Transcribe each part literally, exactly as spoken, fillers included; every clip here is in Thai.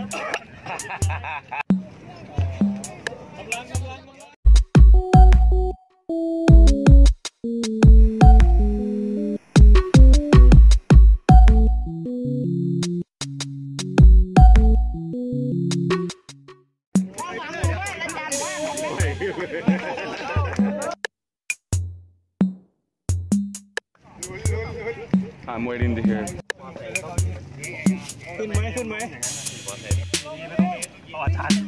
I'm waiting to hear. ขึ้นไหมขึ้นไหมอาจารย์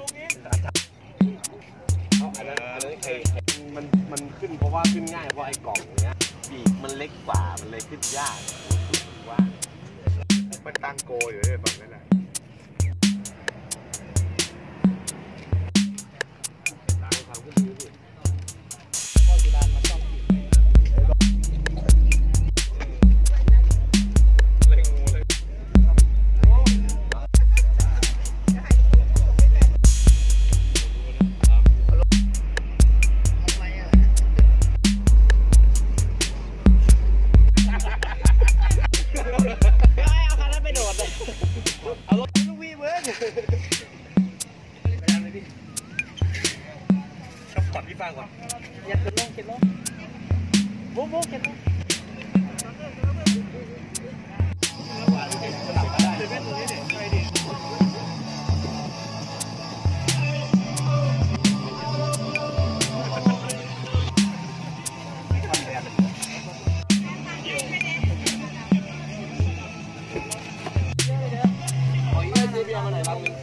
มันมันขึ้นเพราะว่าขึ้นง่ายเพราะไอ้กล่องเนี้ยปีกมันเล็กกว่ามันเลยขึ้นยากว่ามันตั้งโกอยู่เลยแบบนั้นแหละฟังก่อนอย่าเข็นลงเข็นลงโว้โว้เข็นลงขออีกทีเบียร์มาหน่อยครับ